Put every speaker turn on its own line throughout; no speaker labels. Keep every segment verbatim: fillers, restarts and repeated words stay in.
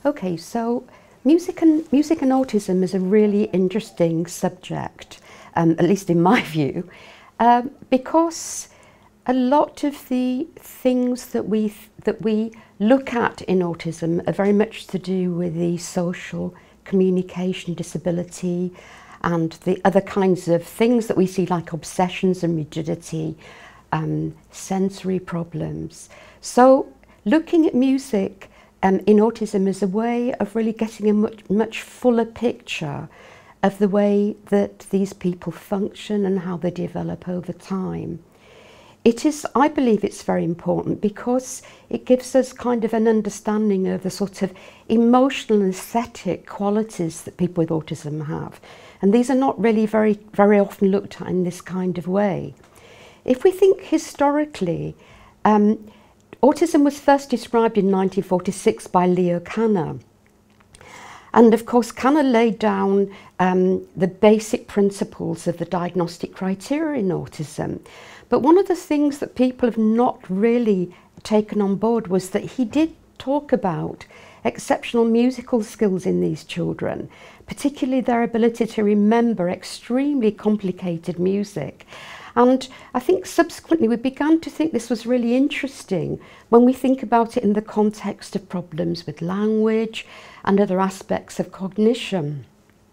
Okay, so music and music and autism is a really interesting subject, um, at least in my view, um, because a lot of the things that we that we look at in autism are very much to do with the social communication disability and the other kinds of things that we see, like obsessions and rigidity, um, sensory problems. So looking at music um, in autism is a way of really getting a much, much fuller picture of the way that these people function and how they develop over time. It is, I believe it's very important because it gives us kind of an understanding of the sort of emotional and aesthetic qualities that people with autism have. And these are not really very, very often looked at in this kind of way. If we think historically, um, autism was first described in nineteen forty-six by Leo Kanner. And of course, Kanner laid down um, the basic principles of the diagnostic criteria in autism. But one of the things that people have not really taken on board was that he did talk about exceptional musical skills in these children, particularly their ability to remember extremely complicated music. And I think subsequently we began to think this was really interesting when we think about it in the context of problems with language and other aspects of cognition.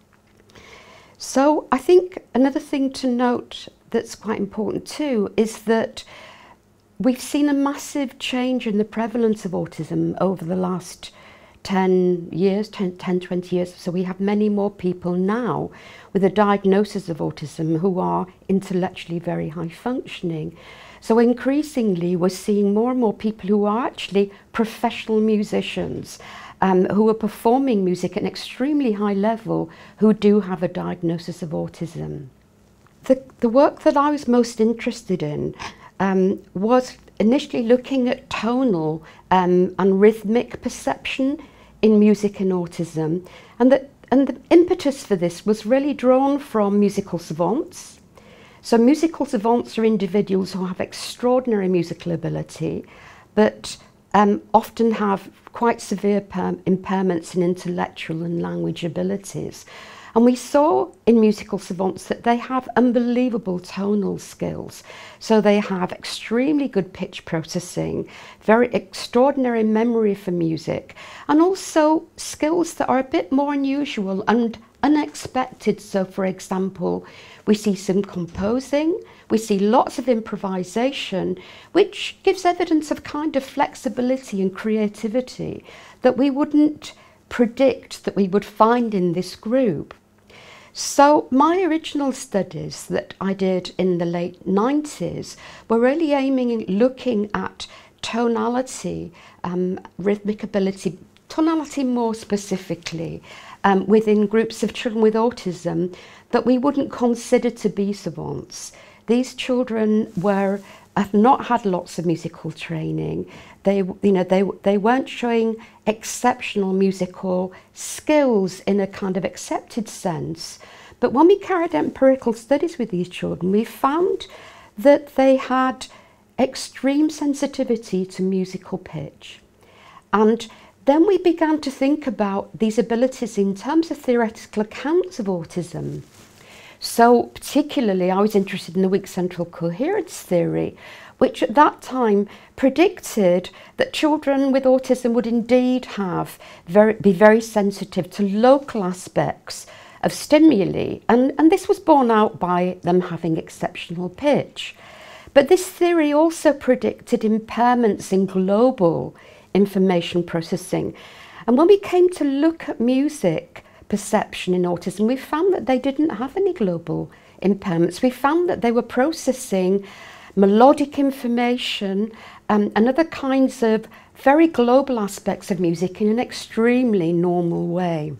So I think another thing to note that's quite important too is that we've seen a massive change in the prevalence of autism over the last ten years, ten, twenty years. So we have many more people now with a diagnosis of autism who are intellectually very high functioning. So increasingly we're seeing more and more people who are actually professional musicians, um, who are performing music at an extremely high level, who do have a diagnosis of autism. The, the work that I was most interested in um, was initially looking at tonal um, and rhythmic perception in music and autism. And the, and the impetus for this was really drawn from musical savants. So musical savants are individuals who have extraordinary musical ability, but um, often have quite severe impairments in intellectual and language abilities. And we saw in musical savants that they have unbelievable tonal skills. So they have extremely good pitch processing, very extraordinary memory for music, and also skills that are a bit more unusual and unexpected. So for example, we see some composing, we see lots of improvisation, which gives evidence of kind of flexibility and creativity that we wouldn't predict that we would find in this group. So my original studies that I did in the late nineties were really aiming at looking at tonality, um, rhythmic ability, tonality more specifically, um, within groups of children with autism that we wouldn't consider to be savants. These children were have not had lots of musical training. They, you know, they they weren't showing exceptional musical skills in a kind of accepted sense. But when we carried out empirical studies with these children, we found that they had extreme sensitivity to musical pitch. And then we began to think about these abilities in terms of theoretical accounts of autism. So particularly I was interested in the weak central coherence theory, which at that time predicted that children with autism would indeed have very, be very sensitive to local aspects of stimuli, and, and this was borne out by them having exceptional pitch. But this theory also predicted impairments in global information processing. And when we came to look at music perception in autism, we found that they didn't have any global impairments. We found that they were processing melodic information um, and other kinds of very global aspects of music in an extremely normal way.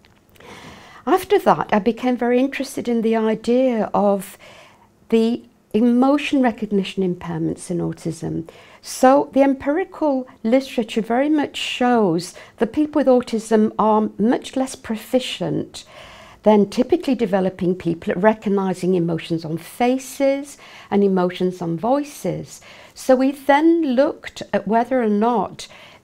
After that, I became very interested in the idea of the emotion recognition impairments in autism. So the empirical literature very much shows that people with autism are much less proficient than typically developing people at recognizing emotions on faces and emotions on voices. So we then looked at whether or not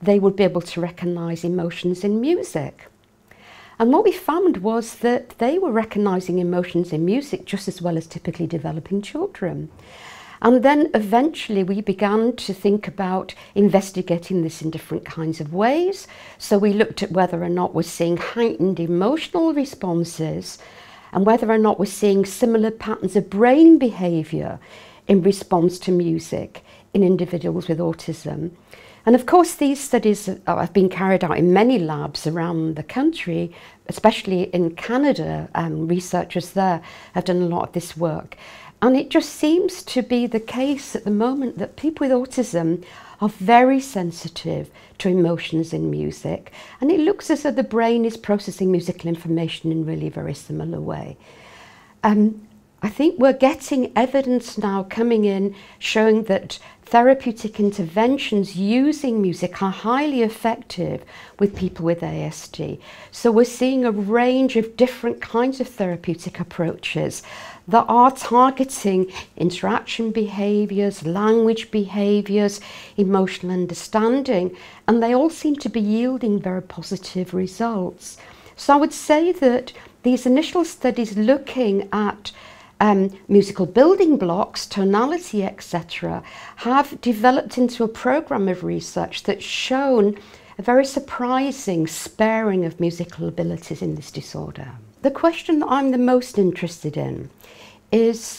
they would be able to recognise emotions in music. And what we found was that they were recognising emotions in music just as well as typically developing children. And then eventually we began to think about investigating this in different kinds of ways. So we looked at whether or not we're seeing heightened emotional responses and whether or not we're seeing similar patterns of brain behaviour in response to music in individuals with autism. And of course, these studies have been carried out in many labs around the country, especially in Canada. Um, researchers there have done a lot of this work. And it just seems to be the case at the moment that people with autism are very sensitive to emotions in music. And it looks as though the brain is processing musical information in really very similar way. Um, I think we're getting evidence now coming in showing that therapeutic interventions using music are highly effective with people with A S D. So we're seeing a range of different kinds of therapeutic approaches that are targeting interaction behaviours, language behaviours, emotional understanding, and they all seem to be yielding very positive results. So I would say that these initial studies looking at Um, musical building blocks, tonality, et cetera, have developed into a program of research that's shown a very surprising sparing of musical abilities in this disorder. The question that I'm the most interested in is,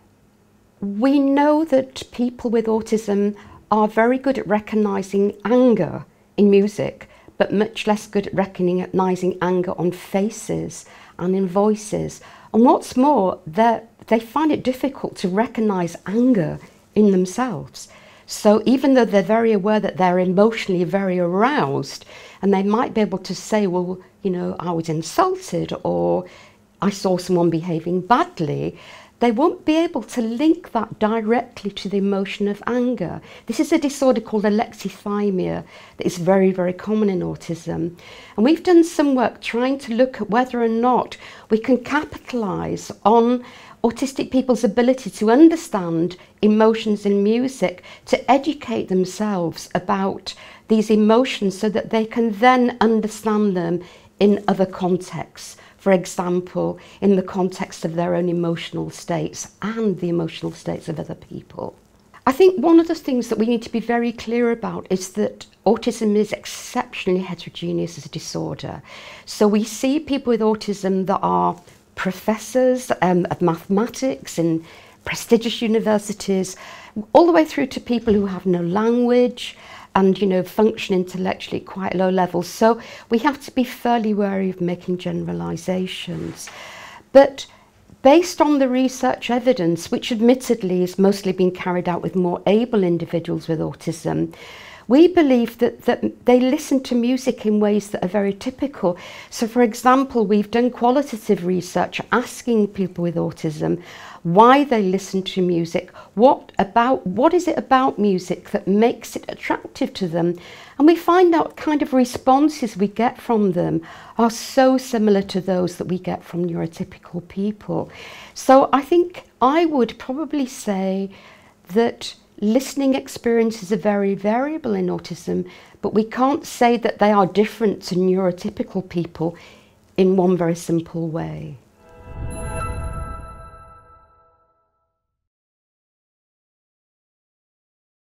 we know that people with autism are very good at recognising anger in music, but much less good at recognising anger on faces and in voices. And what's more, they find it difficult to recognise anger in themselves. So even though they're very aware that they're emotionally very aroused, and they might be able to say, well, you know, I was insulted or I saw someone behaving badly, they won't be able to link that directly to the emotion of anger. This is a disorder called alexithymia that is very, very common in autism. And we've done some work trying to look at whether or not we can capitalise on autistic people's ability to understand emotions in music, to educate themselves about these emotions so that they can then understand them in other contexts. For example, in the context of their own emotional states and the emotional states of other people. I think one of the things that we need to be very clear about is that autism is exceptionally heterogeneous as a disorder. So we see people with autism that are professors um, of mathematics in prestigious universities, all the way through to people who have no language and, you know, function intellectually at quite low levels. So we have to be fairly wary of making generalisations. But based on the research evidence, which admittedly has mostly been carried out with more able individuals with autism, we believe that, that they listen to music in ways that are very typical. So for example, we've done qualitative research asking people with autism why they listen to music, what about what is it about music that makes it attractive to them, and we find out kind of responses we get from them are so similar to those that we get from neurotypical people. So I think I would probably say that listening experiences are very variable in autism, but we can't say that they are different to neurotypical people in one very simple way.